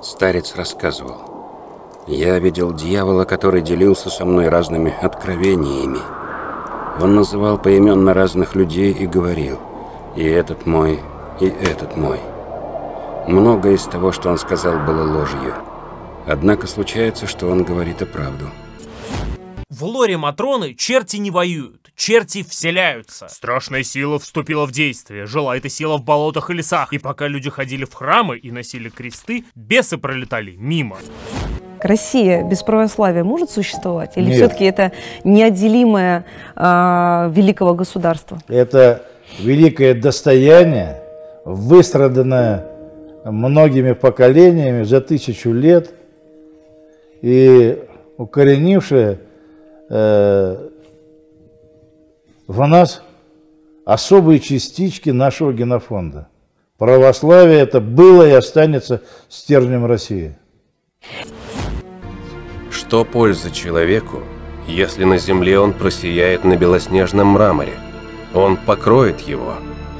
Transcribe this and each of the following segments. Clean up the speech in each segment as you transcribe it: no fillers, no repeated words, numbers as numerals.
Старец рассказывал: «Я видел дьявола, который делился со мной разными откровениями. Он называл поименно разных людей и говорил: и этот мой, и этот мой». Многое из того, что он сказал, было ложью. Однако случается, что он говорит и правду. В лоре Матроны черти не воюют, черти вселяются. Страшная сила вступила в действие, жила эта сила в болотах и лесах. И пока люди ходили в храмы и носили кресты, бесы пролетали мимо. Россия без православия может существовать? Или Нет. все-таки это неотделимое великого государства? Это великое достояние, выстраданное многими поколениями за 1000 лет и укоренившее в нас особые частички нашего генофонда. Православие это было и останется стержнем России. Что пользы человеку, если на земле он просияет на белоснежном мраморе? Он покроет его.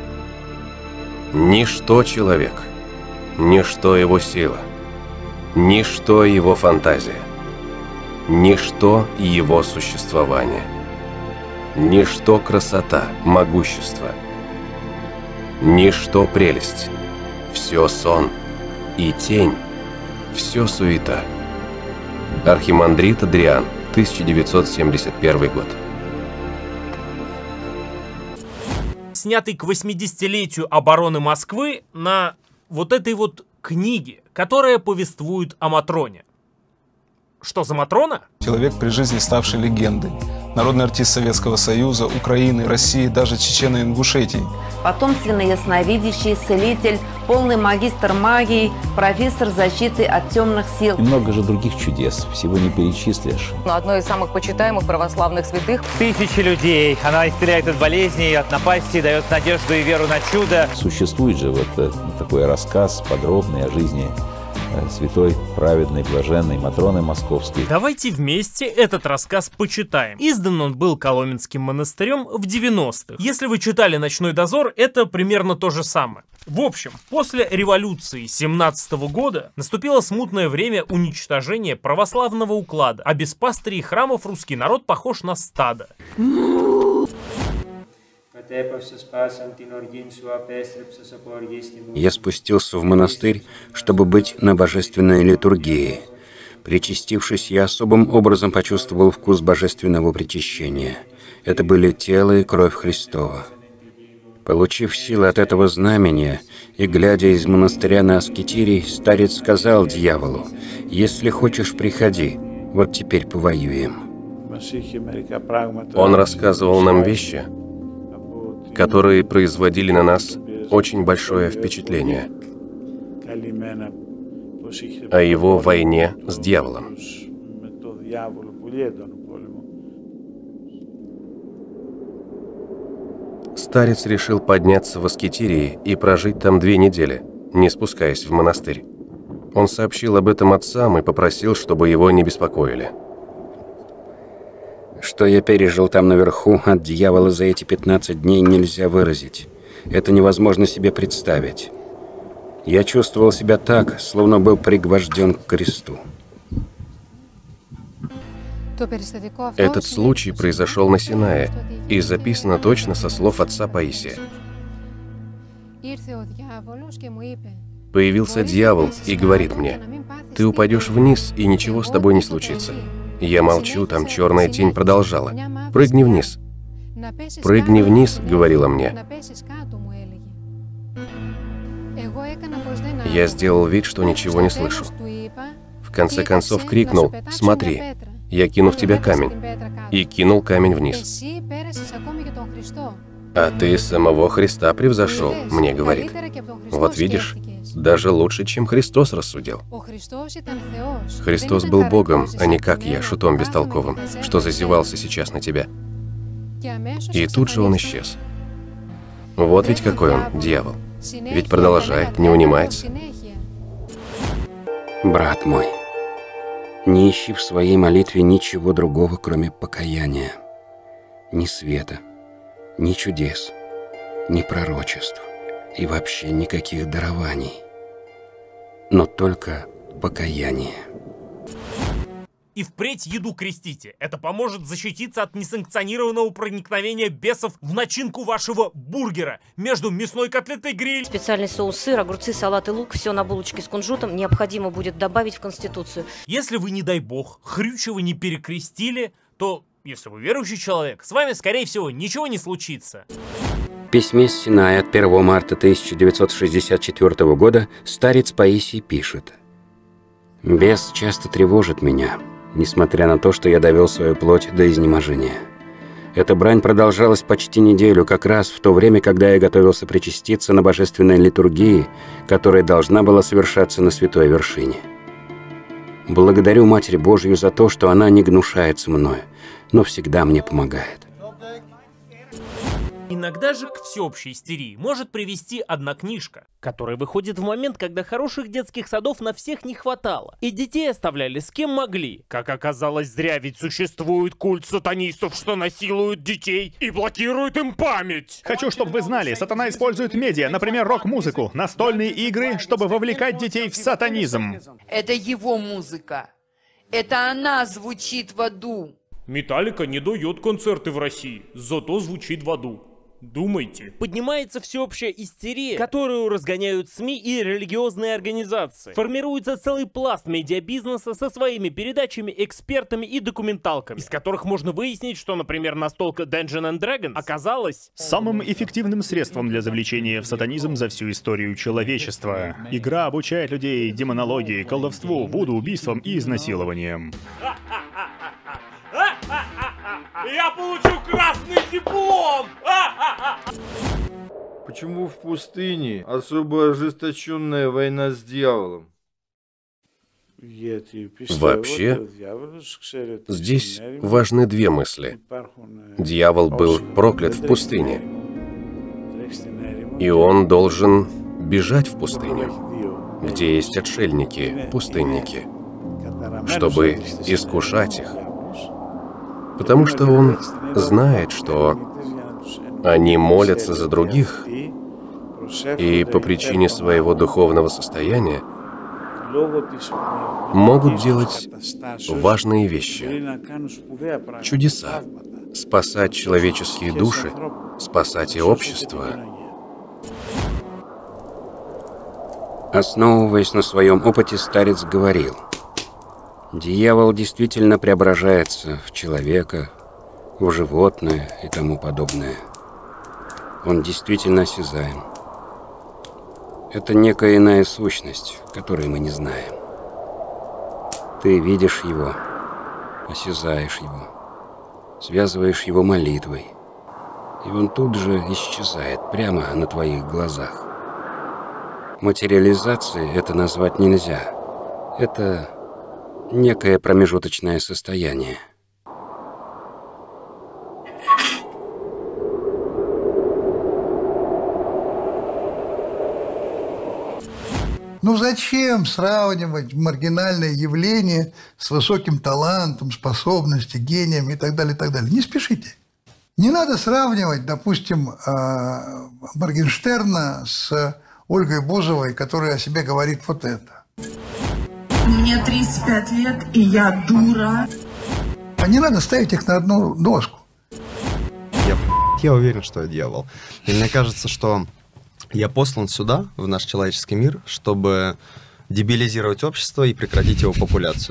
Ничто человек, ничто его сила, ничто его фантазия, ничто его существование, ничто красота, могущество, ничто прелесть, все сон и тень, все суета. Архимандрит Адриан, 1971 год. Снятый к 80-летию обороны Москвы на вот этой вот книге, которая повествует о Матроне. Что за Матрона? Человек при жизни ставший легендой. Народный артист Советского Союза, Украины, России, даже Чечен и Ингушетии. Потомственный ясновидящий, целитель, полный магистр магии, профессор защиты от темных сил. И много же других чудес, всего не перечислишь. Одно из самых почитаемых православных святых. Тысячи людей. Она исцеляет от болезней, от напастей, дает надежду и веру на чудо. Существует же вот такой рассказ подробный о жизни святой, праведной, блаженной Матроны Московской. Давайте вместе этот рассказ почитаем. Издан он был Коломенским монастырем в 90-х. Если вы читали «Ночной дозор», это примерно то же самое. В общем, после революции 17 года наступило смутное время уничтожения православного уклада, а без пастырей храмов русский народ похож на стадо. Я спустился в монастырь, чтобы быть на божественной литургии. Причастившись, я особым образом почувствовал вкус божественного причащения. Это были тело и кровь Христова. Получив силы от этого знамения и глядя из монастыря на аскетирий, старец сказал дьяволу: «Если хочешь, приходи, вот теперь повоюем». Он рассказывал нам вещи, которые производили на нас очень большое впечатление о его войне с дьяволом. Старец решил подняться в Аскетирии и прожить там 2 недели, не спускаясь в монастырь. Он сообщил об этом отцам и попросил, чтобы его не беспокоили. Что я пережил там наверху от дьявола за эти 15 дней, нельзя выразить. Это невозможно себе представить. Я чувствовал себя так, словно был пригвожден к кресту. Этот случай произошел на Синае и записано точно со слов отца Паисия. Появился дьявол и говорит мне: «Ты упадешь вниз, и ничего с тобой не случится». Я молчу, там черная тень продолжала: «Прыгни вниз». «Прыгни вниз», — говорила мне. Я сделал вид, что ничего не слышу. В конце концов крикнул: «Смотри, я кину в тебя камень». И кинул камень вниз. «А ты самого Христа превзошел», — мне говорит. «Вот видишь, даже лучше, чем Христос рассудил». Христос был Богом, а не как я, шутом бестолковым, что зазевался сейчас на тебя. И тут же он исчез. Вот ведь какой он, дьявол. Ведь продолжает, не унимается. Брат мой, не ищи в своей молитве ничего другого, кроме покаяния. Ни света, ни чудес, ни пророчеств и вообще никаких дарований. Но только покаяние. И впредь еду крестите. Это поможет защититься от несанкционированного проникновения бесов в начинку вашего бургера между мясной котлетой гриль. Специальный соус, сыр, огурцы, салат и лук, все на булочке с кунжутом необходимо будет добавить в Конституцию. Если вы, не дай бог, Хрючева не перекрестили, то, если вы верующий человек, с вами, скорее всего, ничего не случится. В письме с Синая от 1 марта 1964 года старец Паисий пишет: «Бес часто тревожит меня, несмотря на то, что я довел свою плоть до изнеможения. Эта брань продолжалась почти неделю, как раз в то время, когда я готовился причаститься на божественной литургии, которая должна была совершаться на святой вершине. Благодарю Матерь Божью за то, что она не гнушается мною, но всегда мне помогает». Иногда же к всеобщей истерии может привести одна книжка, которая выходит в момент, когда хороших детских садов на всех не хватало, и детей оставляли с кем могли. Как оказалось, зря, ведь существует культ сатанистов, что насилуют детей и блокируют им память. Хочу, чтобы вы знали, сатана использует медиа, например, рок-музыку, настольные игры, чтобы вовлекать детей в сатанизм. Это его музыка. Это она звучит в аду. Металлика не дает концерты в России, зато звучит в аду. Думайте. Поднимается всеобщая истерия, которую разгоняют СМИ и религиозные организации. Формируется целый пласт медиабизнеса со своими передачами, экспертами и документалками, из которых можно выяснить, что, например, настолка Dungeons & Dragons оказалась самым эффективным средством для завлечения в сатанизм за всю историю человечества. Игра обучает людей демонологии, колдовству, вуду, убийствам и изнасилованиям. Я получу красный диплом! Почему в пустыне особо ожесточенная война с дьяволом? Вообще, здесь важны две мысли. Дьявол был проклят в пустыне, и он должен бежать в пустыню, где есть отшельники, пустынники, чтобы искушать их. Потому что он знает, что они молятся за других, и по причине своего духовного состояния могут делать важные вещи, чудеса, спасать человеческие души, спасать и общество. Основываясь на своем опыте, старец говорил: дьявол действительно преображается в человека, в животное и тому подобное. Он действительно осязаем. Это некая иная сущность, которую мы не знаем. Ты видишь его, осязаешь его, связываешь его молитвой, и он тут же исчезает прямо на твоих глазах. Материализацией это назвать нельзя. Это некое промежуточное состояние. Ну зачем сравнивать маргинальное явление с высоким талантом, способностью, гением и так далее, и так далее? Не спешите. Не надо сравнивать, допустим, Моргенштерна с Ольгой Бузовой, которая о себе говорит вот это. Мне 35 лет, и я дура. А не надо ставить их на одну доску. Я уверен, что я дьявол. И мне кажется, что я послан сюда, в наш человеческий мир, чтобы дебилизировать общество и прекратить его популяцию.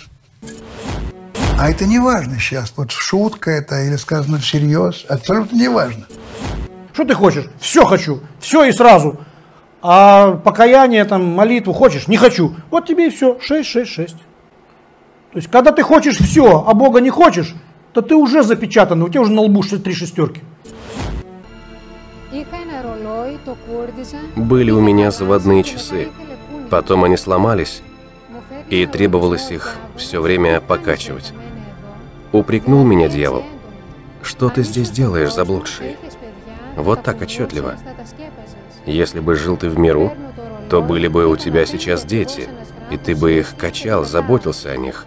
А это не важно сейчас, вот шутка это или сказано всерьез, абсолютно не важно. Что ты хочешь? Все хочу, все и сразу. А покаяние, там, молитву хочешь? Не хочу. Вот тебе и все, 666. То есть, когда ты хочешь все, а Бога не хочешь, то ты уже запечатан, у тебя уже на лбу 3 шестерки. Были у меня заводные часы, потом они сломались, и требовалось их все время покачивать. Упрекнул меня дьявол: что ты здесь делаешь, заблудший? Вот так отчетливо. Если бы жил ты в миру, то были бы у тебя сейчас дети, и ты бы их качал, заботился о них.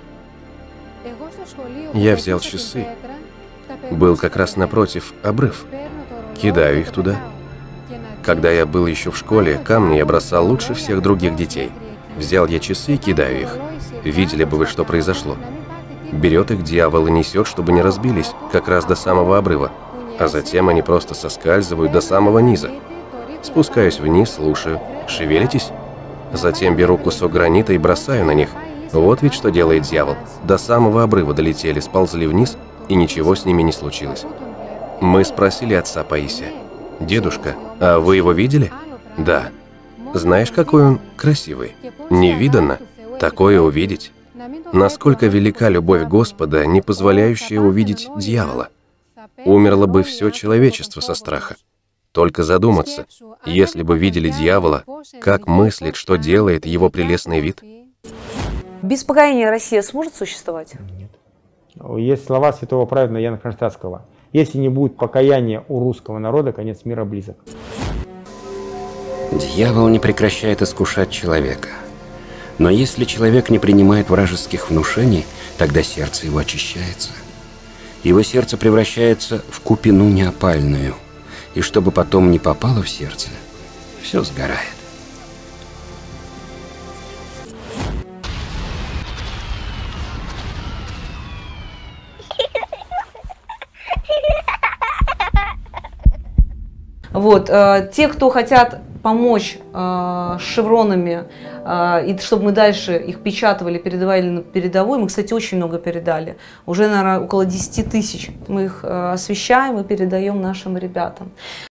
Я взял часы. Был как раз напротив обрыв. Кидаю их туда. Когда я был еще в школе, камни я бросал лучше всех других детей. Взял я часы и кидаю их. Видели бы вы, что произошло. Берет их дьявол и несет, чтобы не разбились, как раз до самого обрыва. А затем они просто соскальзывают до самого низа. Спускаюсь вниз, слушаю. Шевелитесь? Затем беру кусок гранита и бросаю на них. Вот ведь что делает дьявол. До самого обрыва долетели, сползли вниз, и ничего с ними не случилось. Мы спросили отца Паисия: «Дедушка, а вы его видели?» «Да». «Знаешь, какой он красивый? Невиданно такое увидеть. Насколько велика любовь Господа, не позволяющая увидеть дьявола. Умерло бы все человечество со страха. Только задуматься, если бы видели дьявола, как мыслит, что делает его прелестный вид?» Без покаяния Россия сможет существовать? Есть слова святого праведного Иоанна Кронштадтского: «Если не будет покаяния у русского народа, конец мира близок». Дьявол не прекращает искушать человека. Но если человек не принимает вражеских внушений, тогда сердце его очищается. Его сердце превращается в купину неопальную. И чтобы потом не попало в сердце, все сгорает. Вот, те, кто хотят помочь с шевронами, и чтобы мы дальше их печатывали, передавали на передовой, мы, кстати, очень много передали, уже, наверное, около 10 тысяч. Мы их освещаем и передаем нашим ребятам.